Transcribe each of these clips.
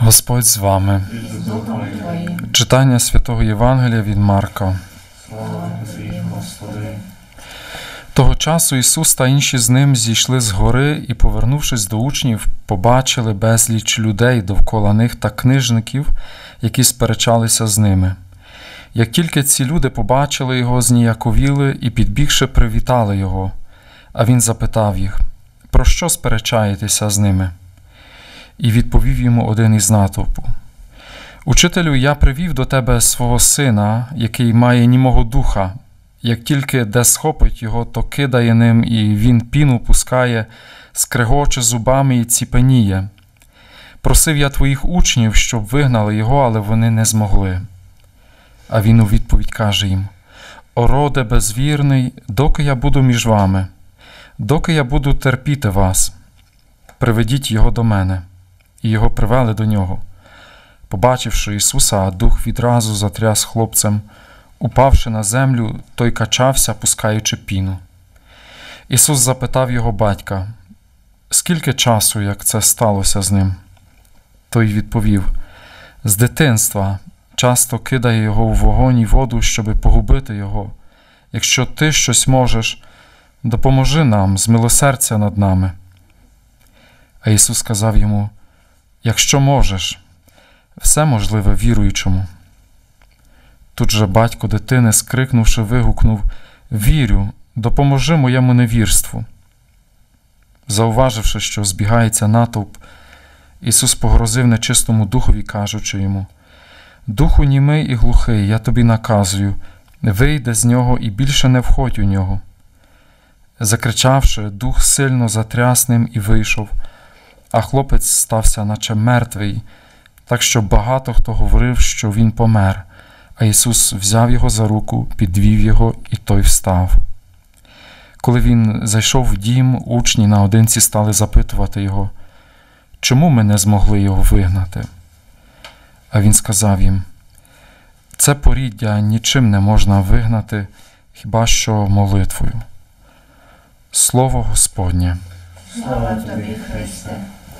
Господь з вами. Читання Святого Євангелія від Марка. Того часу Ісус та інші з Ним зійшли з гори і, повернувшись до учнів, побачили безліч людей довкола них та книжників, які сперечалися з ними. Як тільки ці люди побачили Його, зніяковіли і, підбігши, привітали Його. А Він запитав їх: «Про що сперечаєтеся з ними?» І відповів йому один із натовпу: «Учителю, я привів до тебе свого сина, який має німого духа. Як тільки де схопить його, то кидає ним, і він піну пускає, скрегоче зубами і ціпеніє. Просив я твоїх учнів, щоб вигнали його, але вони не змогли». А він у відповідь каже їм: «О роде безвірний, доки я буду між вами, доки я буду терпіти вас, приведіть його до мене». І його привели до нього. Побачивши Ісуса, дух відразу затряс хлопцем. Упавши на землю, той качався, пускаючи піну. Ісус запитав його батька: «Скільки часу, як це сталося з ним?» Той відповів: «З дитинства. Часто кидає його у вогонь і воду, щоби погубити його. Якщо ти щось можеш, допоможи нам, змилосердься над нами». А Ісус сказав йому: «Якщо можеш, все можливе віруючому». Тут же батько дитини, скрикнувши, вигукнув: «Вірю, допоможи моєму невірству». Зауваживши, що збігається натовп, Ісус погрозив нечистому духові, кажучи йому: «Духу німий і глухий, я тобі наказую, вийди з нього і більше не входь у нього». Закричавши, дух сильно затряс ним і вийшов, а хлопець стався наче мертвий, так що багато хто говорив, що він помер. А Ісус взяв його за руку, підвів його, і той встав. Коли він зайшов в дім, учні наодинці стали запитувати його: «Чому ми не змогли його вигнати?» А він сказав їм: «Це поріддя нічим не можна вигнати, хіба що молитвою». Слово Господнє. Слава тобі, Христе.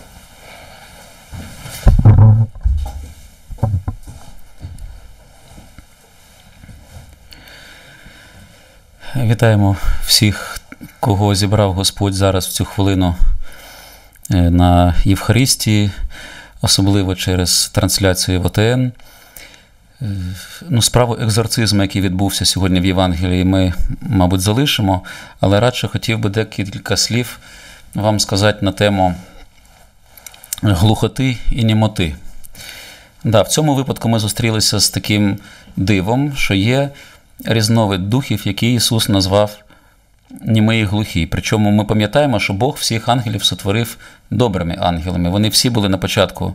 Вітаємо всіх, кого зібрав Господь зараз в цю хвилину на Євхаристії, особливо через трансляцію в ОТН. Справу екзорцизму, який відбувся сьогодні в Євангелії, ми, мабуть, залишимо, але радше хотів би декілька слів вам сказати на тему глухоти і німоти. В цьому випадку ми зустрілися з таким дивом, що є різновид духів, які Ісус назвав німий і глухий. Причому ми пам'ятаємо, що Бог всіх ангелів сотворив добрими ангелами. Вони всі були на початку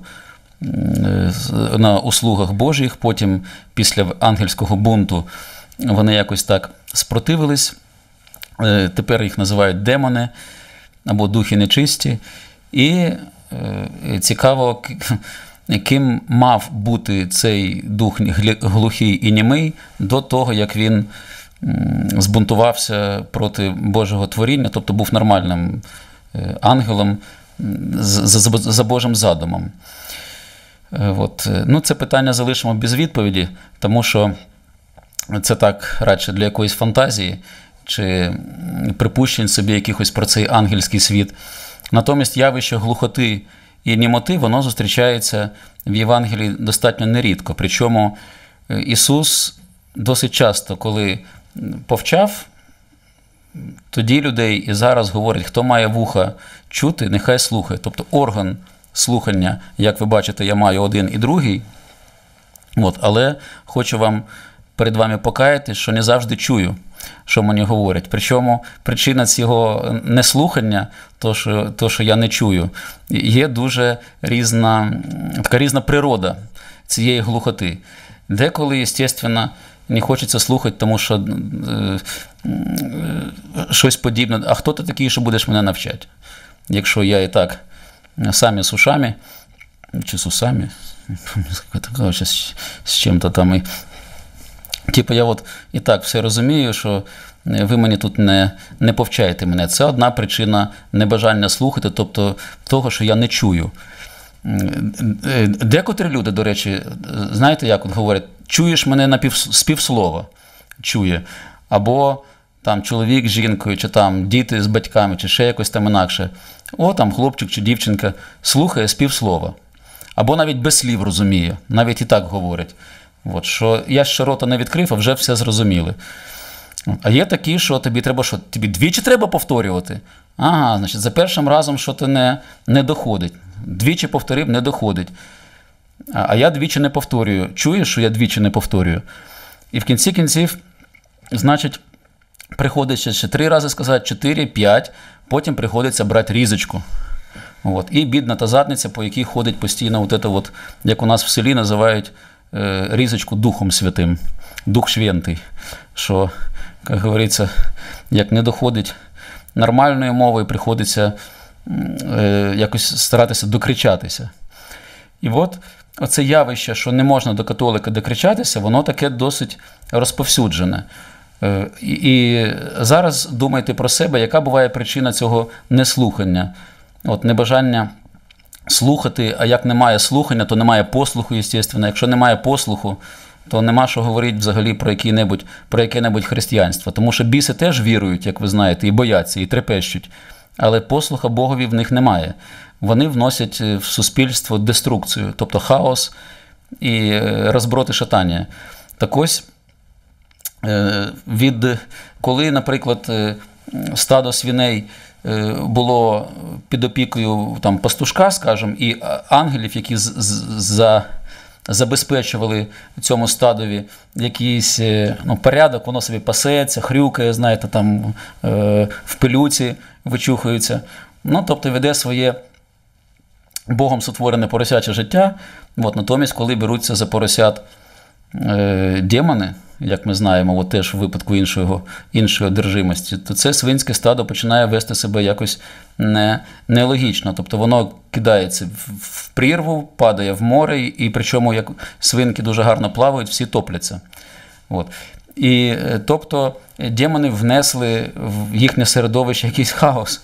на услугах Божих, потім після ангельського бунту вони якось так спротивились. Тепер їх називають демони або духи нечисті. І цікаво, ким мав бути цей дух глухий і німий до того, як він збунтувався проти Божого творіння, тобто був нормальним ангелом за Божим задумом. Це питання залишимо без відповіді, тому що це так радше для якоїсь фантазії чи припущень собі якихось про цей ангельський світ. Натомість явище глухоти і німоти, воно зустрічається в Євангелії достатньо нерідко. Причому Ісус досить часто, коли повчав, тоді людей і зараз говорить: хто має вуха чути, нехай слухає. Тобто орган слухання, як ви бачите, я маю один і другий. Але хочу вам перед вами покаяти, що не завжди чую, що мені говорять. Причому причина цього неслухання, то, що я не чую, є дуже така різна природа цієї глухоти. Деколи, звісно, не хочеться слухати, тому що щось подібне. А хто ти такий, що будеш мене навчати? Якщо я і так самі з ушами, чи з усами, з чим-то там. Я і так все розумію, що ви мені тут не повчаєте мене. Це одна причина небажання слухати, тобто того, що я не чую. Декотрі люди, до речі, знаєте, як от говорять, чуєш мене з півслова, чує, або там чоловік з жінкою, чи там діти з батьками, чи ще якось там інакше. О, там хлопчик чи дівчинка слухає з півслова. Або навіть без слів розуміє, навіть і так говорять. От, що я ще рота не відкрив, а вже все зрозуміли. А є такі, що тобі треба, що тобі двічі треба повторювати. Ага, значить, за першим разом що-то не доходить. Двічі повторив, не доходить. А я двічі не повторюю. Чуєш, що я двічі не повторюю? І в кінці кінців, значить, приходиться ще 3 рази сказати, 4, 5, потім приходиться брати різочку. От. І бідна та задниця, по якій ходить постійно, от, як у нас в селі називають різочку Духом Святим, Дух Швентий, що, як говориться, як не доходить нормальної мови, приходиться якось старатися докричатися. І от оце явище, що не можна до католика докричатися, воно таке досить розповсюджене. І зараз думайте про себе, яка буває причина цього неслухання. От небажання слухати, а як немає слухання, то немає послуху, звісно. Якщо немає послуху, то нема що говорити взагалі про яке-небудь християнство. Тому що біси теж вірують, як ви знаєте, і бояться, і трепещуть. Але послуха Богові в них немає. Вони вносять в суспільство деструкцію, тобто хаос і розброд і шатання. Так ось, коли, наприклад, стадо свиней було під опікою там, пастушка, скажімо, і ангелів, які забезпечували цьому стадові якийсь порядок, воно собі пасеться, хрюкає, знаєте, там в пилюці вичухується. Тобто веде своє Богом сотворене поросяче життя. Натомість, коли беруться за поросят демони, як ми знаємо, теж в випадку іншої одержимості, то це свинське стадо починає вести себе якось нелогічно. Тобто воно кидається в прірву, падає в море, і причому, як свинки дуже гарно плавають, всі топляться. І тобто демони внесли в їхнє середовище якийсь хаос.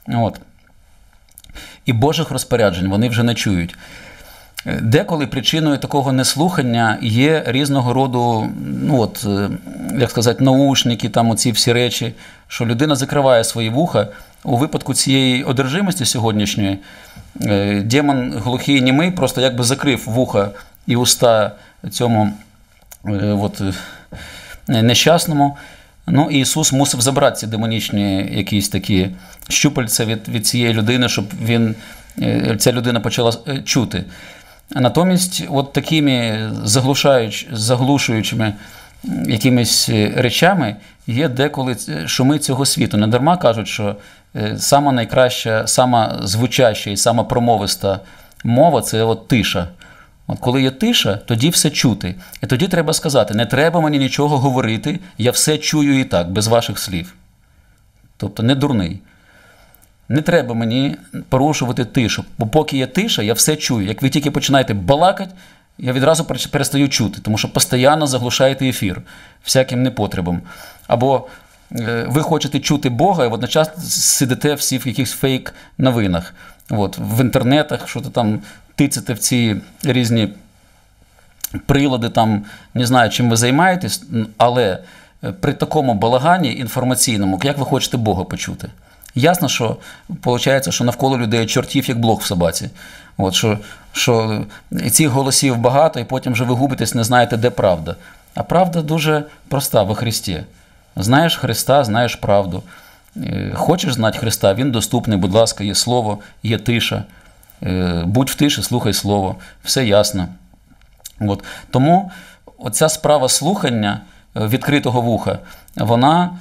І Божих розпоряджень вони вже не чують. Деколи причиною такого неслухання є різного роду, як сказати, наушники, там оці всі речі, що людина закриває свої вуха. У випадку цієї одержимості сьогоднішньої демон глухий і німий просто якби закрив вуха і уста цьому нещасному. І Ісус мусив забрати ці демонічні якісь такі щупальця від цієї людини, щоб ця людина почала чути. А натомість такими заглушуючими якимись речами є деколи шуми цього світу. Не дарма кажуть, що сама найкраща, сама звучаща і сама промовиста мова – це тиша. Коли є тиша, тоді все чути. І тоді треба сказати, не треба мені нічого говорити, я все чую і так, без ваших слів. Тобто не дурний. Не треба мені порушувати тишу, бо поки є тиша, я все чую. Як ви тільки починаєте балакати, я відразу перестаю чути, тому що постійно заглушаєте ефір всяким непотребом. Або ви хочете чути Бога, і водночас сидите всі в якихось фейк-новинах. В інтернетах, що-то там тиците в ці різні прилади, там, не знаю, чим ви займаєтесь, але при такому балагані інформаційному, як ви хочете Бога почути? Ясно, що виходить, що навколо людей чортів, як блох в собаці. Що цих голосів багато, і потім вже ви губитесь, не знаєте, де правда. А правда дуже проста во Христі. Знаєш Христа, знаєш правду. Хочеш знати Христа, Він доступний, будь ласка, є Слово, є тиша. Будь в тиші, слухай Слово. Все ясно. Тому оця справа слухання відкритого вуха, вона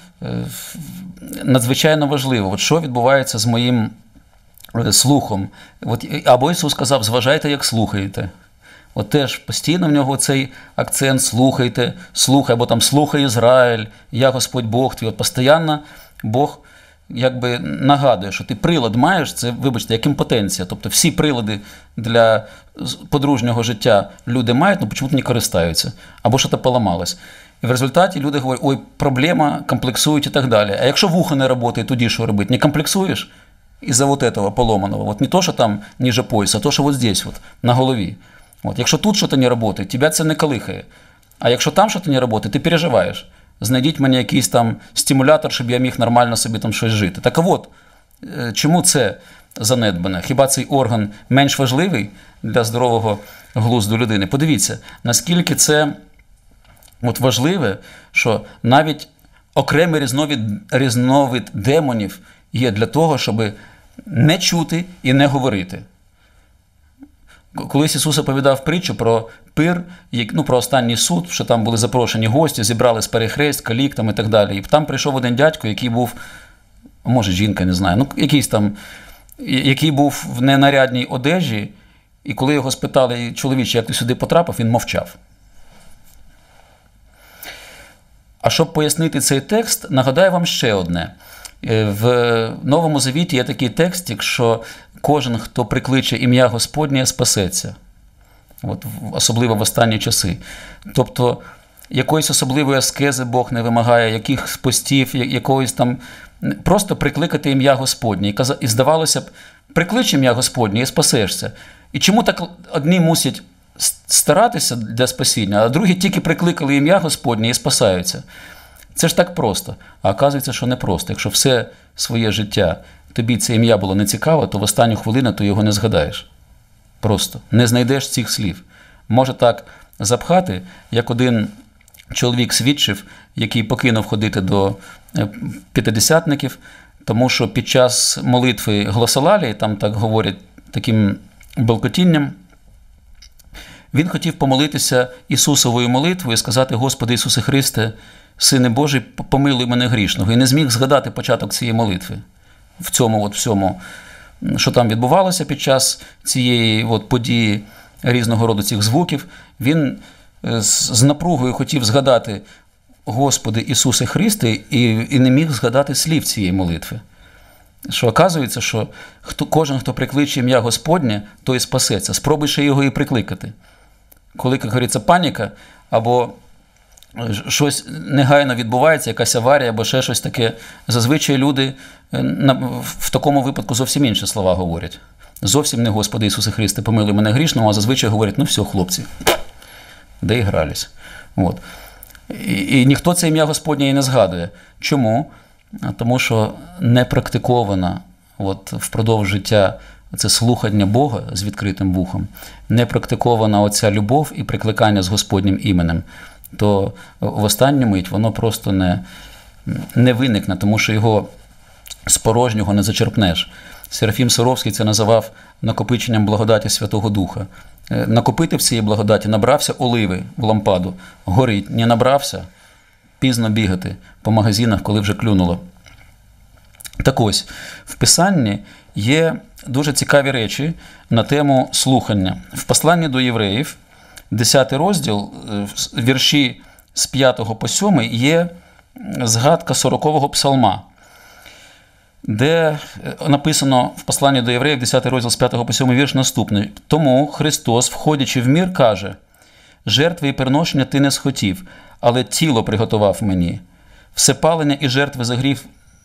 надзвичайно важлива. Що відбувається з моїм слухом? Або Ісус сказав, зважайте, як слухаєте. Теж постійно в нього цей акцент слухайте, слухай, або там слухай Ізраїль, я Господь Бог твій. Постійно Бог якби нагадує, що ти прилад маєш, це, вибачте, як імпотенція. Тобто всі прилади для подружнього життя люди мають, але чому-то не користаються. Або що-то поламалось. І в результаті люди говорять, ой, проблема, комплексують і так далі. А якщо вухо не працює, тоді що робити? Не комплексуєш? из-за вот этого поломанного. Вот не то, что там ниже пояса, а то, що вот здесь, вот, на голові. От, якщо тут щось не працює, тебе це не колихає. А якщо там щось не працює, ти переживаєш. Знайдіть мені якийсь там стимулятор, щоб я міг нормально собі там щось жити. Так от, чому це занедбане? Хіба цей орган менш важливий для здорового глузду людини? Подивіться, наскільки це от важливе, що навіть окремий різновид демонів є для того, щоб не чути і не говорити. Колись Ісус оповідав притчу про пир, про останній суд, що там були запрошені гості, зібрали з перехрест, калік там і так далі. І там прийшов один дядько, який був, може жінка, не знаю, якийсь там, який був в ненарядній одежі, і коли його спитали, чоловіче, як ти сюди потрапив, він мовчав. А щоб пояснити цей текст, нагадаю вам ще одне. В Новому Завіті є такий текст, якщо кожен, хто прикличе ім'я Господнє, спасеться. От, особливо в останні часи. Тобто, якоїсь особливої аскези Бог не вимагає, якихось постів, якогось там... Просто прикликати ім'я Господнє. І здавалося б, приклич ім'я Господнє і спасешся. І чому так одні мусять старатися для спасіння, а другі тільки прикликали ім'я Господнє і спасаються? Це ж так просто. А оказується, що не просто. Якщо все своє життя тобі це ім'я було не цікаво, то в останню хвилину ти його не згадаєш. Просто. Не знайдеш цих слів. Може так запхати, як один чоловік свідчив, який покинув ходити до п'ятидесятників, тому що під час молитви гласолалії, там так говорять таким белкотінням, він хотів помолитися Ісусовою молитвою і сказати: Господи Ісусе Христе, Сине Божий, помилуй мене грішного. І не зміг згадати початок цієї молитви. В цьому всьому, що там відбувалося під час цієї події, різного роду цих звуків, він з напругою хотів згадати Господи Ісусе Христе і не міг згадати слів цієї молитви. Що оказується, що кожен, хто прикличе ім'я Господнє, той спасеться. Спробуй ще його і прикликати. Коли, як говориться, паніка, або щось негайно відбувається, якась аварія, або ще щось таке, зазвичай люди в такому випадку зовсім інші слова говорять. Зовсім не Господи Ісусе Христе, помилуй мене грішного, а зазвичай говорять: ну все, хлопці, доігрались. От. І ніхто це ім'я Господнє і не згадує. Чому? Тому що не практикована впродовж життя це слухання Бога з відкритим вухом, не практикована оця любов і прикликання з Господнім іменем, то в останню мить воно просто не виникне, тому що його з порожнього не зачерпнеш. Серафім Саровський це називав накопиченням благодаті Святого Духа. Накопити цієї благодаті, набрався оливи в лампаду, горить, не набрався, пізно бігати по магазинах, коли вже клюнуло. Так ось, в Писанні є дуже цікаві речі на тему слухання. В посланні до євреїв, 10 розділ, вірші з 5 по 7, є згадка 40-го псалма, де написано в посланні до євреїв, 10 розділ з 5 по 7 вірш наступний. «Тому Христос, входячи в мір, каже: жертви і приношення ти не схотів, але тіло приготував мені. Всепалення і жертви за гріх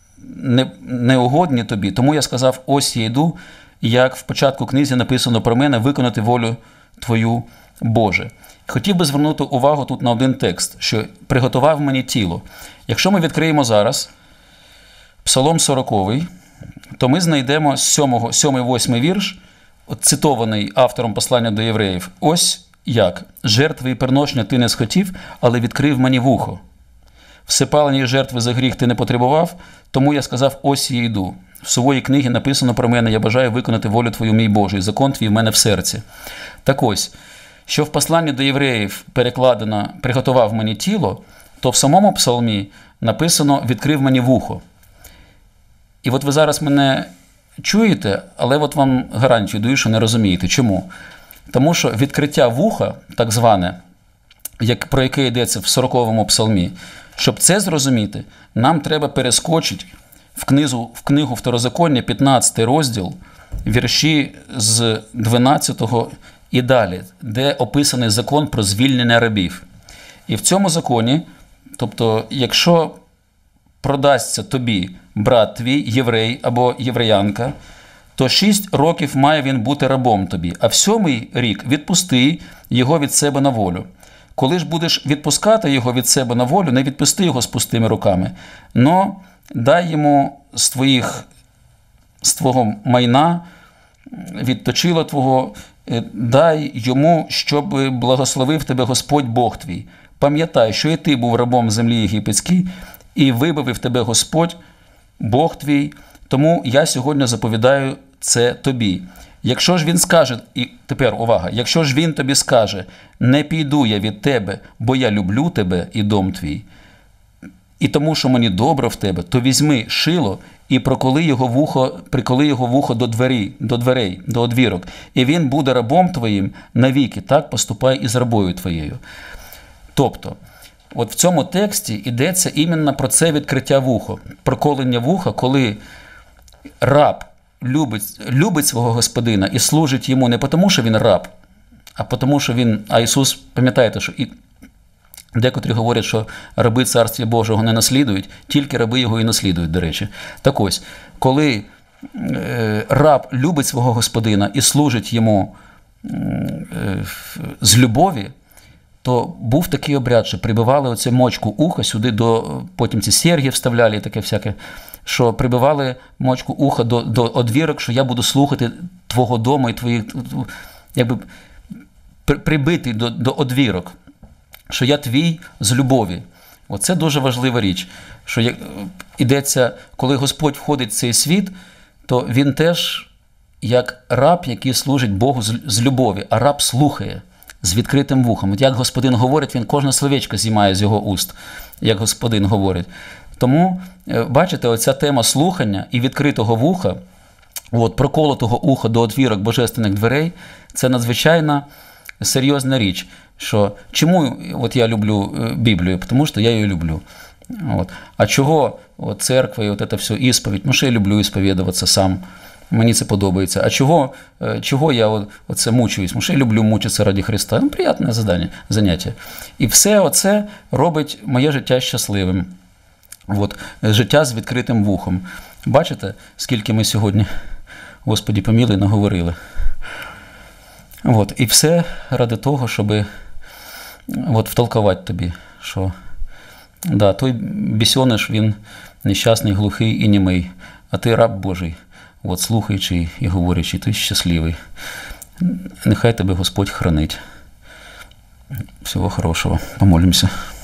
неугодні тобі, тому я сказав: ось я йду, як в початку книзі написано про мене, виконати волю твою, Боже». Хотів би звернути увагу тут на один текст, що приготував мені тіло. Якщо ми відкриємо зараз Псалом 40, то ми знайдемо 7-8 вірш, цитований автором послання до євреїв. Ось як: «Жертви і приношення ти не схотів, але відкрив мені вухо. Всепалення і жертви за гріх ти не потребував, тому я сказав: ось я йду. В своїй книгі написано про мене: я бажаю виконати волю твою, мій Божий, закон твій в мене в серці». Так ось, що в посланні до євреїв перекладено «приготував мені тіло», то в самому псалмі написано «відкрив мені вухо». І ви зараз мене чуєте, але вам гарантію даю, що не розумієте. Чому? Тому що відкриття вуха, так зване, про яке йдеться в 40-му псалмі, щоб це зрозуміти, нам треба перескочити в книгу Второзаконня, 15 розділ, вірші з 12-го і далі, де описаний закон про звільнення рабів. І в цьому законі, тобто, якщо продасться тобі брат твій, єврей або євреянка, то 6 років має він бути рабом тобі, а в 7-й рік відпусти його від себе на волю. Коли ж будеш відпускати його від себе на волю, не відпусти його з пустими руками, но дай йому з твого майна, від точила твого, дай йому, щоб благословив тебе Господь Бог твій. Пам'ятай, що і ти був рабом в землі єгипетській, і вибавив тебе Господь, Бог твій, тому я сьогодні заповідаю це тобі. Якщо ж він скаже, і тепер увага, якщо ж він тобі скаже, не піду я від тебе, бо я люблю тебе і дом твій, і тому, що мені добре в тебе, то візьми шило і приколи його вухо до дверей, до одвірок, і він буде рабом твоїм навіки, так поступай із рабою твоєю. Тобто, от в цьому тексті йдеться іменно про це відкриття вуха, проколення вуха, коли раб любить свого господина і служить йому не тому, що він раб, а тому, що а Ісус, пам'ятаєте, що і декотрі говорять, що раби Царства Божого не наслідують, тільки раби його і наслідують, до речі. Так ось, коли раб любить свого господина і служить йому з любові, то був такий обряд, що прибивали оцю мочку уха сюди, потім ці серги вставляли і таке всяке, що прибивали мочку уха до одвірок, що я буду слухати твого дому і твоїх, якби прибитий до одвірок, що я твій з любові. Оце дуже важлива річ, що йдеться, коли Господь входить в цей світ, то він теж як раб, який служить Богу з любові, а раб слухає з відкритим вухом. От як Господин говорить, він кожне словечко знімає з його уст, як Господин говорить. Тому, бачите, оця тема слухання і відкритого вуха, проколотого уха до отвірок божественних дверей, це надзвичайно серйозна річ. Що, чому я люблю Біблію? Тому що я її люблю. А чого церква і це все ісповідь? Тому що я люблю ісповідуватися сам. Мені це подобається. А чого я оце мучуюсь? Тому що я люблю мучитися ради Христа. Приємне заняття. І все оце робить моє життя щасливим. Життя з відкритим вухом. Бачите, скільки ми сьогодні, Господи помилуй, наговорили. І все ради того, щоб втолкувати тобі, що той бісьониш, він нещасний, глухий і німий, а ти раб Божий, слухаючий і говорячий, ти щасливий. Нехай тебе Господь хранить. Всього хорошого. Помолимося.